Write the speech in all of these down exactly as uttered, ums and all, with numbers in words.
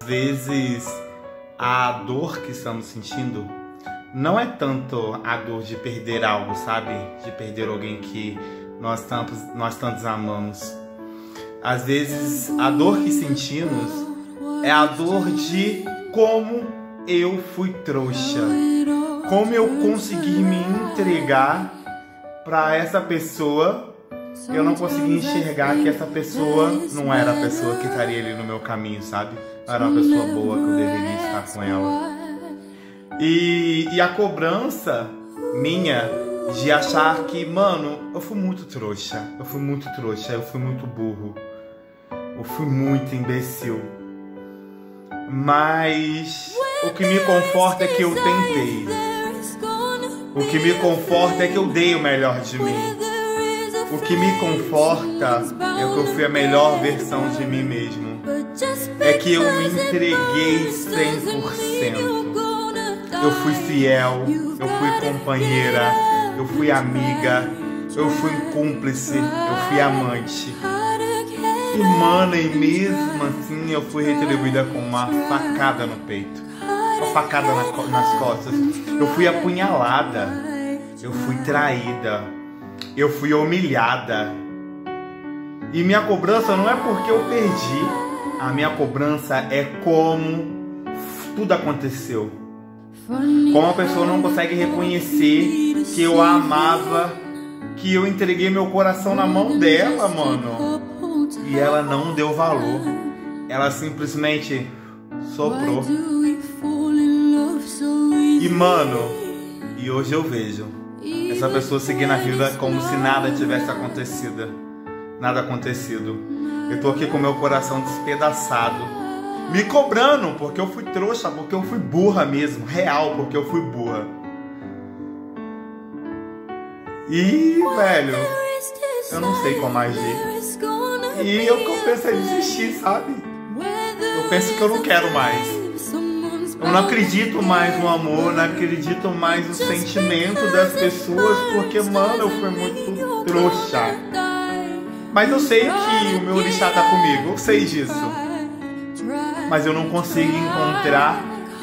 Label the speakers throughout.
Speaker 1: Às vezes a dor que estamos sentindo não é tanto a dor de perder algo, sabe? De perder alguém que nós tantos, nós tantos amamos. Às vezes a dor que sentimos é a dor de como eu fui trouxa, como eu consegui me entregar para essa pessoa. Eu não consegui enxergar que essa pessoa não era a pessoa que estaria ali no meu caminho, sabe? Não era uma pessoa boa que eu deveria estar com ela. E, e a cobrança minha de achar que, mano, eu fui muito trouxa, eu fui muito trouxa, eu fui muito burro, eu fui muito imbecil. Mas o que me conforta é que eu tentei. O que me conforta é que eu dei o melhor de mim. O que me conforta é que eu fui a melhor versão de mim mesmo. É que eu me entreguei cem por cento. Eu fui fiel, eu fui companheira, eu fui amiga, eu fui cúmplice, eu fui amante. E mano, e mesmo assim eu fui retribuída com uma facada no peito, uma facada na, nas costas. Eu fui apunhalada, eu fui traída, eu fui humilhada. E minha cobrança não é porque eu perdi, a minha cobrança é como tudo aconteceu. Como a pessoa não consegue reconhecer que eu a amava, que eu entreguei meu coração na mão dela, mano. E ela não deu valor. Ela simplesmente soprou. E mano, e hoje eu vejo essa pessoa seguindo a vida como se nada tivesse acontecido. Nada acontecido. Eu tô aqui com meu coração despedaçado, me cobrando porque eu fui trouxa, porque eu fui burra mesmo, real, porque eu fui burra. E, velho, eu não sei como agir. E eu, eu penso em desistir, sabe? Eu penso que eu não quero mais. Eu não acredito mais no amor, não acredito mais no sentimento das pessoas, porque, mano, eu fui muito trouxa. Mas eu sei que o meu orixá tá comigo, eu sei disso. Mas eu não consigo encontrar,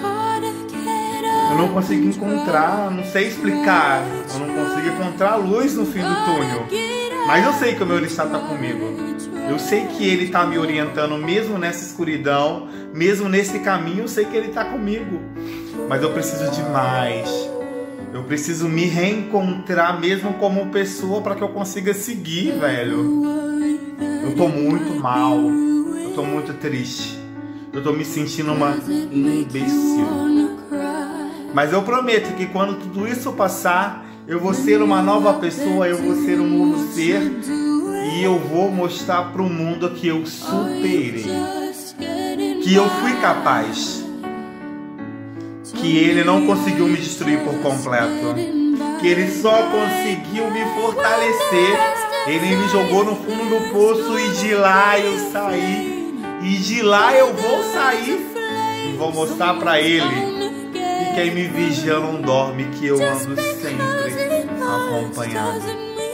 Speaker 1: eu não consigo encontrar, não sei explicar, eu não consigo encontrar luz no fim do túnel. Mas eu sei que o meu orixá tá comigo. Eu sei que ele tá me orientando, mesmo nessa escuridão, mesmo nesse caminho, eu sei que ele tá comigo. Mas eu preciso de mais. Eu preciso me reencontrar mesmo como pessoa para que eu consiga seguir, velho. Eu tô muito mal, eu tô muito triste. Eu tô me sentindo uma imbecil. Mas eu prometo que quando tudo isso passar, eu vou ser uma nova pessoa, eu vou ser um novo ser. E eu vou mostrar pro mundo que eu superei. Que eu fui capaz. Que ele não conseguiu me destruir por completo. Que ele só conseguiu me fortalecer. Ele me jogou no fundo do poço e de lá eu saí. E de lá eu vou sair e vou mostrar pra ele que quem me vigia não dorme, que eu ando sempre acompanhado.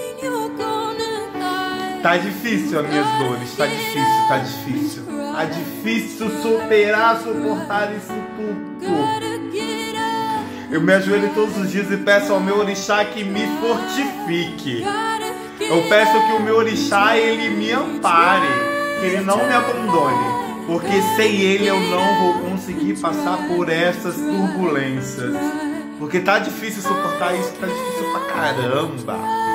Speaker 1: Tá difícil as minhas dores, tá difícil, tá difícil. Tá difícil superar, suportar isso tudo. Eu me ajoelho todos os dias e peço ao meu orixá que me fortifique. Eu peço que o meu orixá, ele me ampare. Que ele não me abandone, porque sem ele eu não vou conseguir passar por essas turbulências. Porque tá difícil suportar isso, tá difícil pra caramba.